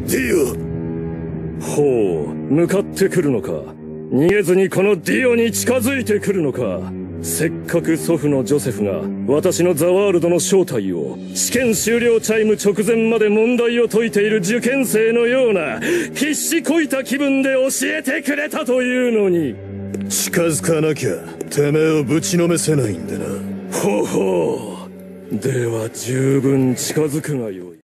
ディオ。 ほう、向かってくるのか。逃げずにこのディオに近づいてくるのか。せっかく祖父のジョセフが私のザワールドの正体を試験終了チャイム直前まで問題を解いている受験生のような必死こいた気分で教えてくれたというのに。 近づかなきゃてめえをぶちのめせないんでな。 ほうほう。では十分近づくがよい。